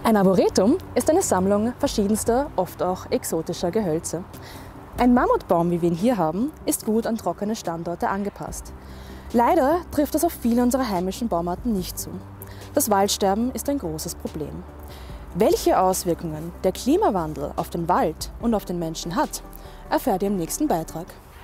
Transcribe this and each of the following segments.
Ein Arboretum ist eine Sammlung verschiedenster, oft auch exotischer Gehölze. Ein Mammutbaum, wie wir ihn hier haben, ist gut an trockene Standorte angepasst. Leider trifft das auf viele unserer heimischen Baumarten nicht zu. Das Waldsterben ist ein großes Problem. Welche Auswirkungen der Klimawandel auf den Wald und auf den Menschen hat, erfährt ihr im nächsten Beitrag.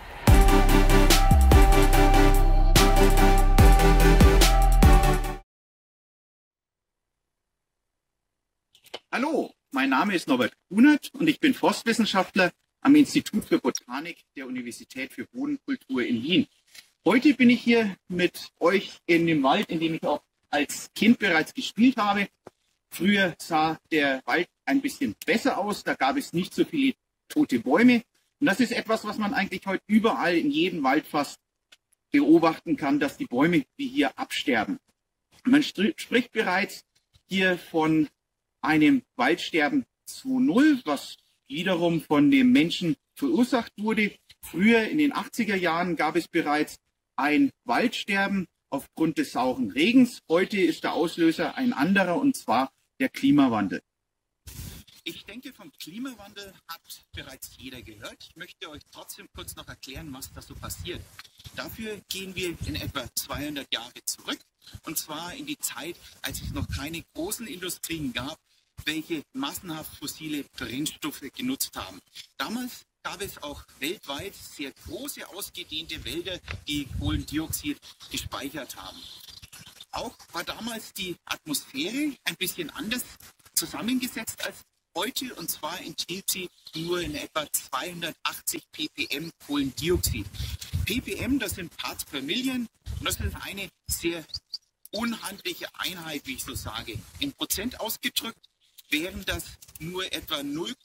Hallo, mein Name ist Norbert Kunert und ich bin Forstwissenschaftler am Institut für Botanik der Universität für Bodenkultur in Wien. Heute bin ich hier mit euch in dem Wald, in dem ich auch als Kind bereits gespielt habe. Früher sah der Wald ein bisschen besser aus, da gab es nicht so viele tote Bäume. Und das ist etwas, was man eigentlich heute überall in jedem Wald fast beobachten kann, dass die Bäume wie hier absterben. Man spricht bereits hier von einem Waldsterben 2.0, was wiederum von dem Menschen verursacht wurde. Früher in den 80er Jahren gab es bereits ein Waldsterben aufgrund des sauren Regens. Heute ist der Auslöser ein anderer, und zwar der Klimawandel. Ich denke, vom Klimawandel hat bereits jeder gehört. Ich möchte euch trotzdem kurz noch erklären, was da so passiert. Dafür gehen wir in etwa 200 Jahre zurück, und zwar in die Zeit, als es noch keine großen Industrien gab, welche massenhaft fossile Brennstoffe genutzt haben. Damals gab es auch weltweit sehr große, ausgedehnte Wälder, die Kohlendioxid gespeichert haben. Auch war damals die Atmosphäre ein bisschen anders zusammengesetzt als heute, und zwar enthielt sie nur in etwa 280 ppm Kohlendioxid. ppm, das sind Parts per Million, und das ist eine sehr unhandliche Einheit, wie ich so sage. In Prozent ausgedrückt wären das nur etwa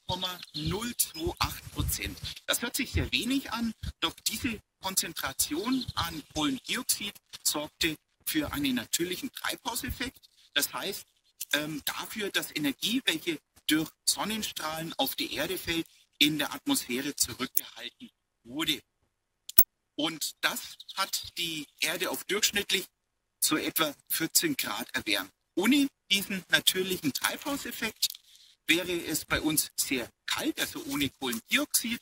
0,028%. Das hört sich sehr wenig an, doch diese Konzentration an Kohlendioxid sorgte für einen natürlichen Treibhauseffekt. Das heißt, dafür, dass Energie, welche durch Sonnenstrahlen auf die Erde fällt, in der Atmosphäre zurückgehalten wurde. Und das hat die Erde auf durchschnittlich so etwa 14 Grad erwärmt. Ohne diesen natürlichen Treibhauseffekt wäre es bei uns sehr kalt, also ohne Kohlendioxid.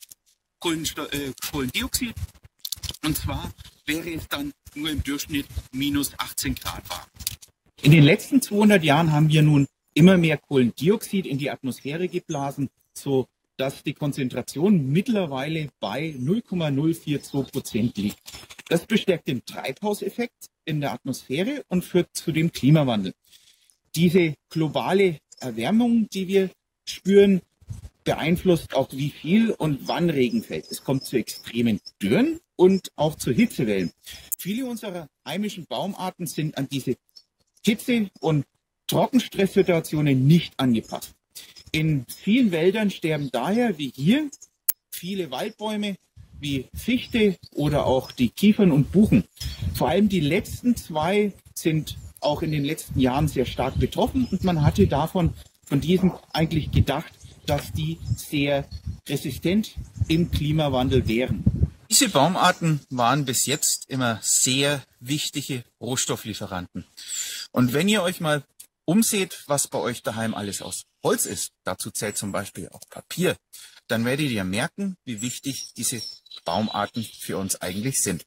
Und zwar wäre es dann nur im Durchschnitt minus 18 Grad warm. In den letzten 200 Jahren haben wir nun immer mehr Kohlendioxid in die Atmosphäre geblasen, so dass die Konzentration mittlerweile bei 0,042% liegt. Das bestärkt den Treibhauseffekt in der Atmosphäre und führt zu dem Klimawandel. Diese globale Erwärmung, die wir spüren, beeinflusst auch, wie viel und wann Regen fällt. Es kommt zu extremen Dürren und auch zu Hitzewellen. Viele unserer heimischen Baumarten sind an diese Hitze- und Trockenstresssituationen nicht angepasst. In vielen Wäldern sterben daher, wie hier, viele Waldbäume wie Fichte oder auch die Kiefern und Buchen. Vor allem die letzten zwei sind auch in den letzten Jahren sehr stark betroffen, und man hatte von diesen eigentlich gedacht, dass die sehr resistent im Klimawandel wären. Diese Baumarten waren bis jetzt immer sehr wichtige Rohstofflieferanten. Und wenn ihr euch mal umseht, was bei euch daheim alles aus Holz ist, dazu zählt zum Beispiel auch Papier, dann werdet ihr merken, wie wichtig diese Baumarten für uns eigentlich sind.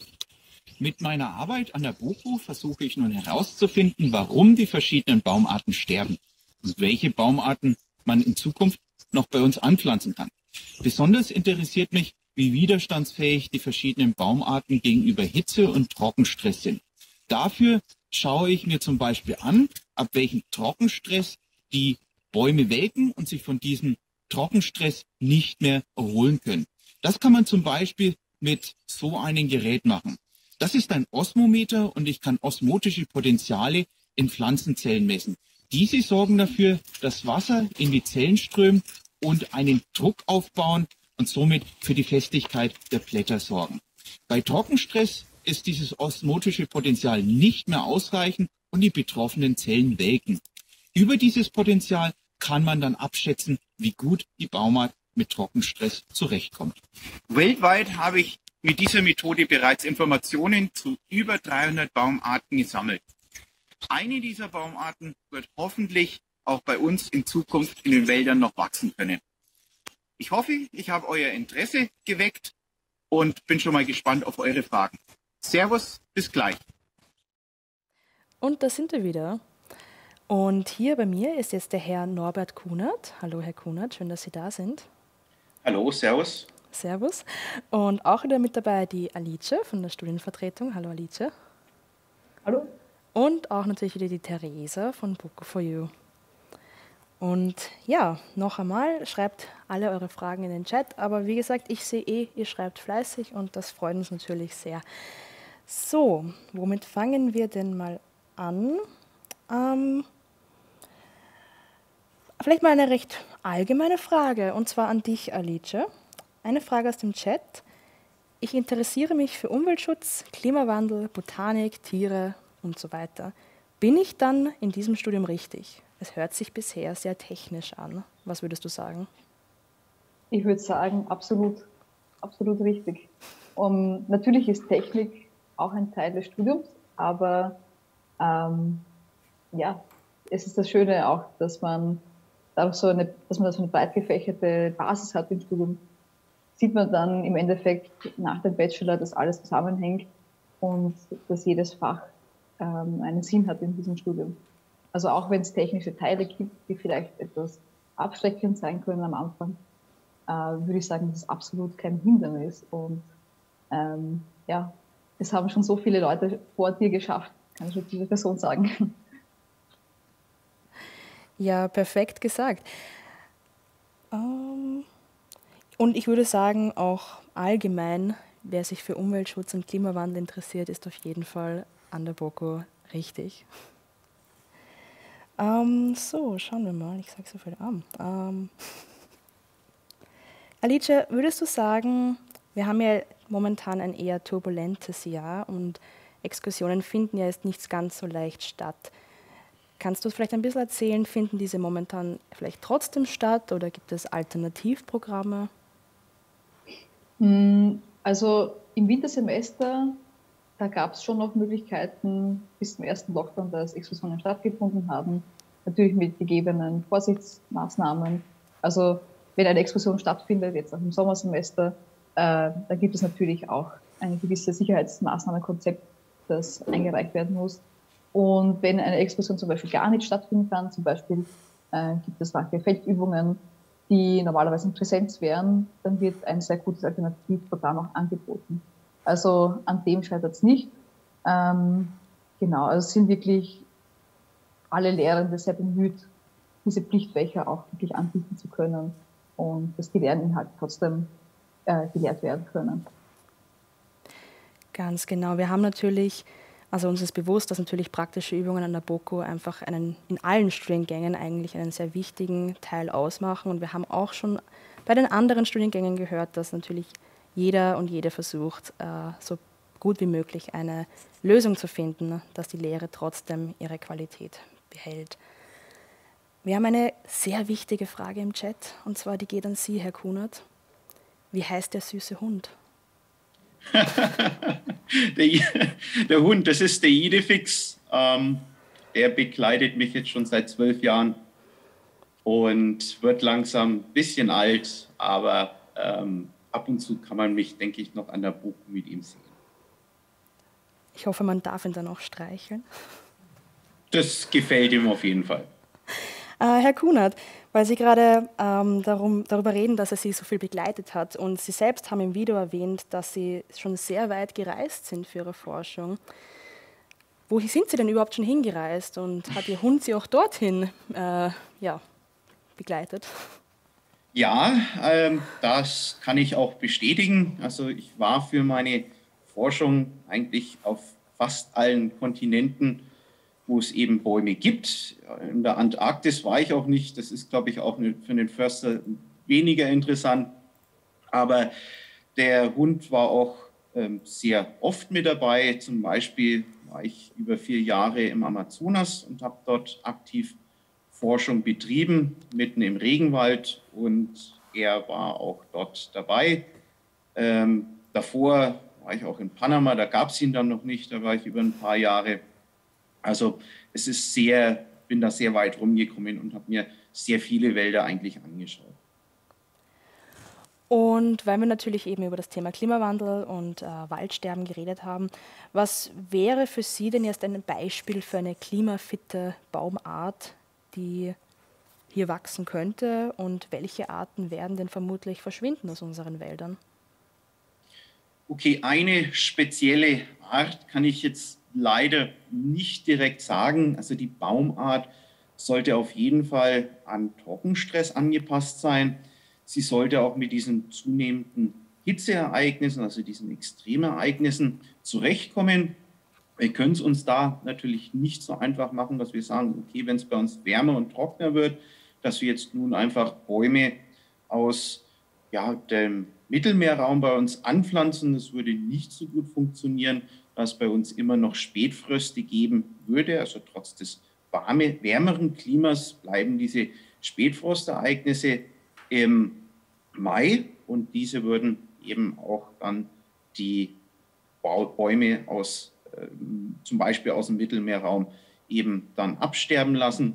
Mit meiner Arbeit an der BOKU versuche ich nun herauszufinden, warum die verschiedenen Baumarten sterben und welche Baumarten man in Zukunft noch bei uns anpflanzen kann. Besonders interessiert mich, wie widerstandsfähig die verschiedenen Baumarten gegenüber Hitze und Trockenstress sind. Dafür schaue ich mir zum Beispiel an, ab welchem Trockenstress die Bäume welken und sich von diesem Trockenstress nicht mehr erholen können. Das kann man zum Beispiel mit so einem Gerät machen. Das ist ein Osmometer, und ich kann osmotische Potenziale in Pflanzenzellen messen. Diese sorgen dafür, dass Wasser in die Zellen strömt und einen Druck aufbauen und somit für die Festigkeit der Blätter sorgen. Bei Trockenstress ist dieses osmotische Potenzial nicht mehr ausreichend und die betroffenen Zellen welken. Über dieses Potenzial kann man dann abschätzen, wie gut die Baumart mit Trockenstress zurechtkommt. Weltweit habe ich mit dieser Methode bereits Informationen zu über 300 Baumarten gesammelt. Eine dieser Baumarten wird hoffentlich auch bei uns in Zukunft in den Wäldern noch wachsen können. Ich hoffe, ich habe euer Interesse geweckt und bin schon mal gespannt auf eure Fragen. Servus, bis gleich. Und da sind wir wieder. Und hier bei mir ist jetzt der Herr Norbert Kunert. Hallo Herr Kunert, schön, dass Sie da sind. Hallo, servus. Servus. Und auch wieder mit dabei die Alice von der Studienvertretung. Hallo Alice. Hallo. Und auch natürlich wieder die Theresa von Book4U. Und ja, noch einmal, schreibt alle eure Fragen in den Chat. Aber wie gesagt, ich sehe ihr schreibt fleißig und das freut uns natürlich sehr. So, womit fangen wir denn mal an? Vielleicht mal eine recht allgemeine Frage, und zwar an dich, Alice. Eine Frage aus dem Chat. Ich interessiere mich für Umweltschutz, Klimawandel, Botanik, Tiere und so weiter. Bin ich dann in diesem Studium richtig? Es hört sich bisher sehr technisch an. Was würdest du sagen? Ich würde sagen, absolut richtig. Natürlich ist Technik auch ein Teil des Studiums, aber ja, es ist das Schöne auch, dass man da so eine breit gefächerte Basis hat im Studium. Sieht man dann im Endeffekt nach dem Bachelor, dass alles zusammenhängt und dass jedes Fach einen Sinn hat in diesem Studium. Also auch wenn es technische Teile gibt, die vielleicht etwas abschreckend sein können am Anfang, würde ich sagen, das ist absolut kein Hindernis. Und ja, es haben schon so viele Leute vor dir geschafft, kann ich mit dieser Person sagen. Ja, perfekt gesagt. Und ich würde sagen, auch allgemein, wer sich für Umweltschutz und Klimawandel interessiert, ist auf jeden Fall an der BOKU richtig. So, schauen wir mal. Ich sage so viel an. Alice, würdest du sagen, wir haben ja momentan ein eher turbulentes Jahr und Exkursionen finden ja jetzt nicht ganz so leicht statt. Kannst du vielleicht ein bisschen erzählen, finden diese momentan vielleicht trotzdem statt oder gibt es Alternativprogramme? Also im Wintersemester, da gab es schon noch Möglichkeiten bis zum ersten Lockdown, dass Exkursionen stattgefunden haben. Natürlich mit gegebenen Vorsichtsmaßnahmen. Also wenn eine Exkursion stattfindet, jetzt auch im Sommersemester, da gibt es natürlich auch ein gewisses Sicherheitsmaßnahmenkonzept, das eingereicht werden muss. Und wenn eine Exkursion zum Beispiel gar nicht stattfinden kann, zum Beispiel gibt es manche Feldübungen, die normalerweise in Präsenz wären, dann wird ein sehr gutes Alternativprogramm auch angeboten. Also an dem scheitert es nicht. Genau, also es sind wirklich alle Lehrende sehr bemüht, diese Pflichtfächer auch wirklich anbieten zu können und dass die Lerninhalte trotzdem gelehrt werden können. Ganz genau. Wir haben natürlich, also uns ist bewusst, dass natürlich praktische Übungen an der BOKU einfach in allen Studiengängen eigentlich einen sehr wichtigen Teil ausmachen. Und wir haben auch schon bei den anderen Studiengängen gehört, dass natürlich jeder und jede versucht, so gut wie möglich eine Lösung zu finden, dass die Lehre trotzdem ihre Qualität behält. Wir haben eine sehr wichtige Frage im Chat, und zwar die geht an Sie, Herr Kunert. Wie heißt der süße Hund? Der Hund, das ist der Idefix. Der begleitet mich jetzt schon seit 12 Jahren und wird langsam ein bisschen alt, aber ab und zu kann man mich, denke ich, noch an der BOKU mit ihm sehen. Ich hoffe, man darf ihn dann auch streicheln. Das gefällt ihm auf jeden Fall. Herr Kunert, weil Sie gerade darüber reden, dass er Sie so viel begleitet hat und Sie selbst haben im Video erwähnt, dass Sie schon sehr weit gereist sind für Ihre Forschung. Wohin sind Sie denn überhaupt schon hingereist und hat Ihr Hund Sie auch dorthin begleitet? Ja, das kann ich auch bestätigen. Also ich war für meine Forschung eigentlich auf fast allen Kontinenten, wo es eben Bäume gibt. In der Antarktis war ich auch nicht. Das ist, glaube ich, auch für den Förster weniger interessant. Aber der Hund war auch sehr oft mit dabei. Zum Beispiel war ich über 4 Jahre im Amazonas und habe dort aktiv Forschung betrieben, mitten im Regenwald. Und er war auch dort dabei. Davor war ich auch in Panama. Da gab es ihn dann noch nicht. Da war ich über ein paar Jahre. Also es ist sehr bin da sehr weit rumgekommen und habe mir sehr viele Wälder eigentlich angeschaut. Und weil wir natürlich eben über das Thema Klimawandel und Waldsterben geredet haben, was wäre für Sie denn jetzt ein Beispiel für eine klimafitte Baumart, die hier wachsen könnte, und welche Arten werden denn vermutlich verschwinden aus unseren Wäldern? Okay, eine spezielle Art kann ich jetzt leider nicht direkt sagen. Also die Baumart sollte auf jeden Fall an Trockenstress angepasst sein. Sie sollte auch mit diesen zunehmenden Hitzeereignissen, also diesen Extremereignissen, zurechtkommen. Wir können es uns da natürlich nicht so einfach machen, dass wir sagen, okay, wenn es bei uns wärmer und trockener wird, dass wir jetzt nun einfach Bäume aus dem Mittelmeerraum bei uns anpflanzen. Das würde nicht so gut funktionieren, da es bei uns immer noch Spätfröste geben würde. Also trotz des wärmeren Klimas bleiben diese Spätfrostereignisse im Mai und diese würden eben auch dann die Bäume aus, zum Beispiel aus dem Mittelmeerraum eben dann absterben lassen.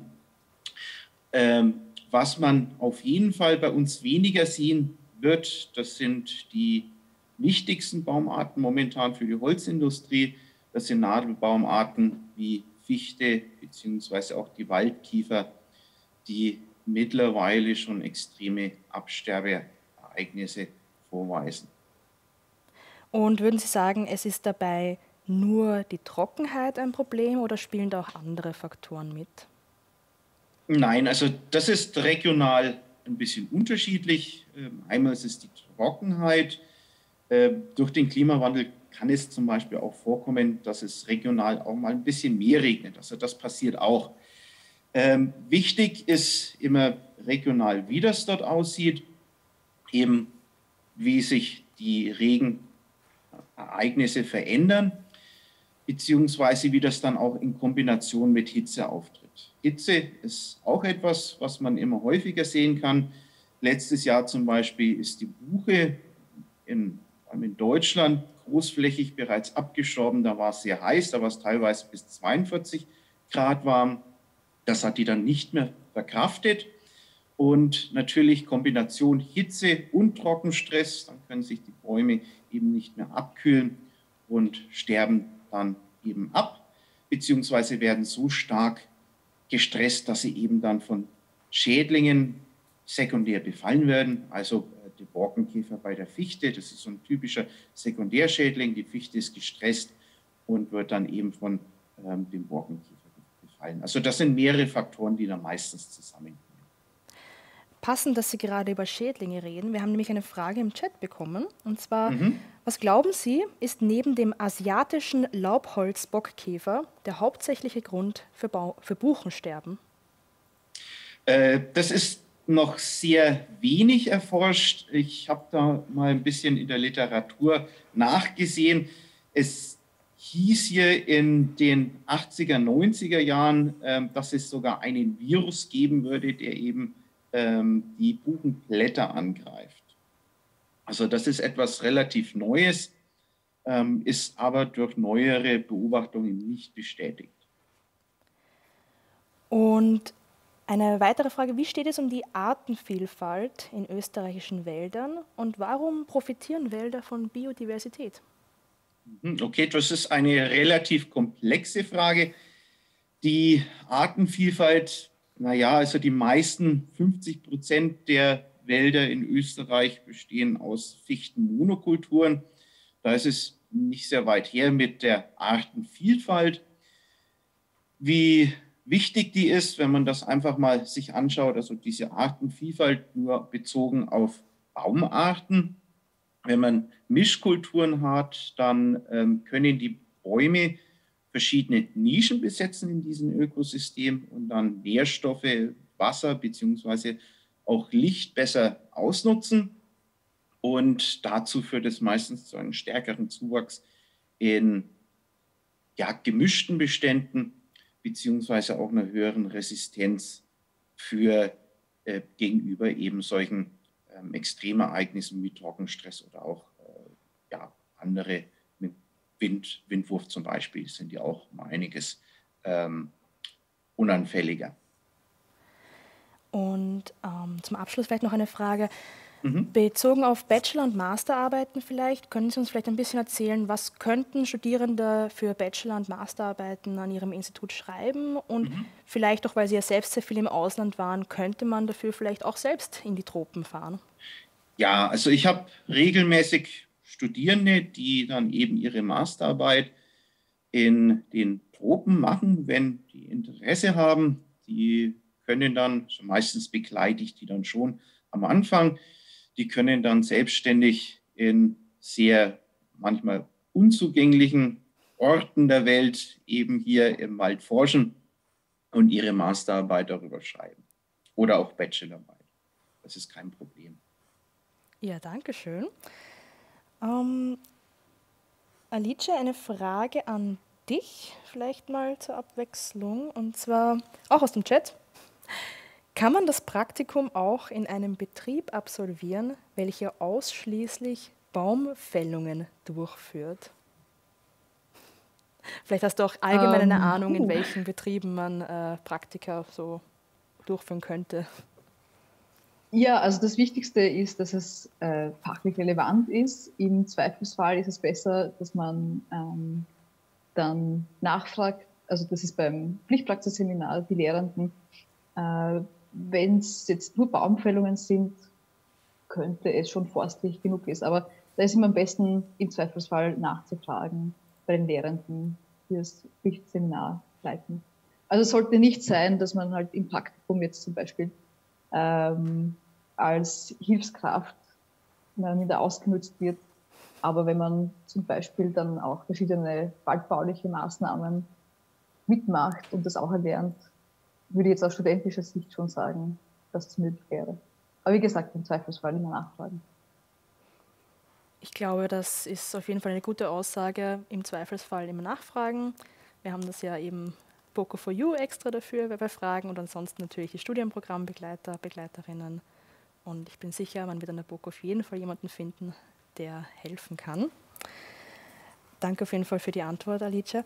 Was man auf jeden Fall bei uns weniger sehen wird, das sind die wichtigsten Baumarten momentan für die Holzindustrie. Das sind Nadelbaumarten wie Fichte beziehungsweise auch die Waldkiefer, die mittlerweile schon extreme Absterbeereignisse vorweisen. Und würden Sie sagen, es ist dabei nur die Trockenheit ein Problem oder spielen da auch andere Faktoren mit? Nein, also das ist regional ein bisschen unterschiedlich. Einmal ist es die Trockenheit. Durch den Klimawandel kann es zum Beispiel auch vorkommen, dass es regional auch mal ein bisschen mehr regnet. Also das passiert auch. Wichtig ist immer regional, wie das dort aussieht, eben wie sich die Regenereignisse verändern, beziehungsweise wie das dann auch in Kombination mit Hitze auftritt. Hitze ist auch etwas, was man immer häufiger sehen kann. Letztes Jahr zum Beispiel ist die Buche in Deutschland großflächig bereits abgestorben. Da war es sehr heiß, da war es teilweise bis 42 Grad warm. Das hat die dann nicht mehr verkraftet. Und natürlich Kombination Hitze und Trockenstress, dann können sich die Bäume eben nicht mehr abkühlen und sterben dann eben ab, beziehungsweise werden so stark gestresst, dass sie eben dann von Schädlingen sekundär befallen werden. Also der Borkenkäfer bei der Fichte, das ist so ein typischer Sekundärschädling. Die Fichte ist gestresst und wird dann eben von dem Borkenkäfer befallen. Also das sind mehrere Faktoren, die da meistens zusammenkommen. Passend, dass Sie gerade über Schädlinge reden. Wir haben nämlich eine Frage im Chat bekommen. Und zwar, was glauben Sie, ist neben dem asiatischen Laubholzbockkäfer der hauptsächliche Grund für Buchensterben? Das ist noch sehr wenig erforscht. Ich habe da mal ein bisschen in der Literatur nachgesehen. Es hieß hier in den 80er, 90er Jahren, dass es sogar einen Virus geben würde, der eben die Buchenblätter angreift. Also das ist etwas relativ Neues, ist aber durch neuere Beobachtungen nicht bestätigt. Und eine weitere Frage, wie steht es um die Artenvielfalt in österreichischen Wäldern und warum profitieren Wälder von Biodiversität? Okay, das ist eine relativ komplexe Frage. Die Artenvielfalt, also die meisten 50% der Wälder in Österreich bestehen aus Fichtenmonokulturen. Da ist es nicht sehr weit her mit der Artenvielfalt. Wie wichtig die ist, wenn man das einfach mal sich anschaut, also diese Artenvielfalt nur bezogen auf Baumarten. Wenn man Mischkulturen hat, dann können die Bäume verschiedene Nischen besetzen in diesem Ökosystem und dann Nährstoffe, Wasser beziehungsweise auch Licht besser ausnutzen. Und dazu führt es meistens zu einem stärkeren Zuwachs in gemischten Beständen beziehungsweise auch einer höheren Resistenz gegenüber eben solchen Extremereignissen wie Trockenstress oder auch andere Windwurf zum Beispiel sind ja auch um einiges unanfälliger. Und zum Abschluss vielleicht noch eine Frage. Bezogen auf Bachelor- und Masterarbeiten vielleicht, können Sie uns vielleicht ein bisschen erzählen, was könnten Studierende für Bachelor- und Masterarbeiten an Ihrem Institut schreiben? Und vielleicht auch, weil Sie ja selbst sehr viel im Ausland waren, könnte man dafür vielleicht auch selbst in die Tropen fahren? Ja, also ich habe regelmäßig Studierende, die dann eben ihre Masterarbeit in den Tropen machen, wenn die Interesse haben. Die können dann, so meistens begleite ich die dann schon am Anfang, die können dann selbstständig in sehr manchmal unzugänglichen Orten der Welt eben hier im Wald forschen und ihre Masterarbeit darüber schreiben. Oder auch Bachelorarbeit. Das ist kein Problem. Ja, danke schön. Alice, eine Frage an dich, vielleicht mal zur Abwechslung, und zwar auch aus dem Chat. Kann man das Praktikum auch in einem Betrieb absolvieren, welcher ausschließlich Baumfällungen durchführt? Vielleicht hast du auch allgemein eine Ahnung, in welchen Betrieben man Praktika so durchführen könnte. Ja, also das Wichtigste ist, dass es fachlich relevant ist. Im Zweifelsfall ist es besser, dass man dann nachfragt, also das ist beim Pflichtpraxisseminar, die Lehrenden, wenn es jetzt nur Baumfällungen sind, könnte es schon forstlich genug ist. Aber da ist immer am besten, im Zweifelsfall nachzufragen bei den Lehrenden, die das Pflichtseminar leiten. Also es sollte nicht sein, dass man halt im Praktikum jetzt zum Beispiel als Hilfskraft wieder ausgenutzt wird. Aber wenn man zum Beispiel dann auch verschiedene waldbauliche Maßnahmen mitmacht und das auch erlernt, würde ich jetzt aus studentischer Sicht schon sagen, dass es möglich wäre. Aber wie gesagt, im Zweifelsfall immer nachfragen. Ich glaube, das ist auf jeden Fall eine gute Aussage. Im Zweifelsfall immer nachfragen. Wir haben das ja eben Boco4U extra dafür bei Fragen und ansonsten natürlich die Studienprogrammbegleiter, Begleiterinnen. Und ich bin sicher, man wird an der Boco auf jeden Fall jemanden finden, der helfen kann. Danke auf jeden Fall für die Antwort, Alice.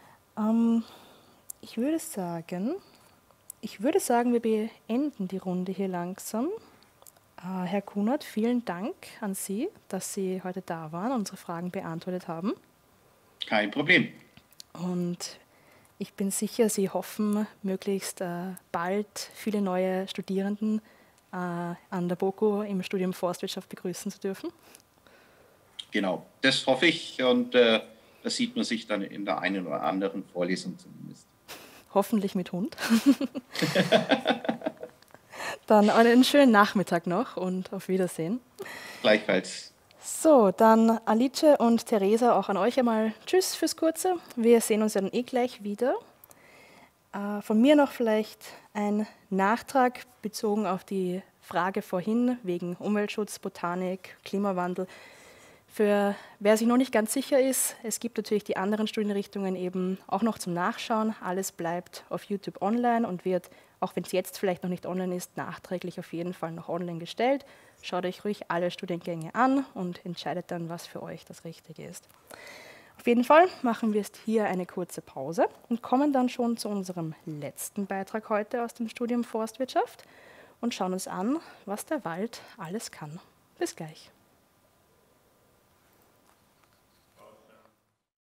Ich würde sagen, wir beenden die Runde hier langsam. Herr Kunert, vielen Dank an Sie, dass Sie heute da waren und unsere Fragen beantwortet haben. Kein Problem. Und ich bin sicher, Sie hoffen, möglichst bald viele neue Studierenden an der BOKU im Studium Forstwirtschaft begrüßen zu dürfen. Genau, das hoffe ich und das sieht man sich dann in der einen oder anderen Vorlesung zumindest. Hoffentlich mit Hund. Dann einen schönen Nachmittag noch und auf Wiedersehen. Gleichfalls. So, dann Alice und Theresa, auch an euch einmal Tschüss fürs Kurze. Wir sehen uns ja dann gleich wieder. Von mir noch vielleicht ein Nachtrag bezogen auf die Frage vorhin wegen Umweltschutz, Botanik, Klimawandel. Für wer sich noch nicht ganz sicher ist, es gibt natürlich die anderen Studienrichtungen eben auch noch zum Nachschauen. Alles bleibt auf YouTube online und wird, auch wenn es jetzt vielleicht noch nicht online ist, nachträglich auf jeden Fall noch online gestellt. Schaut euch ruhig alle Studiengänge an und entscheidet dann, was für euch das Richtige ist. Auf jeden Fall machen wir jetzt hier eine kurze Pause und kommen dann schon zu unserem letzten Beitrag heute aus dem Studium Forstwirtschaft und schauen uns an, was der Wald alles kann. Bis gleich.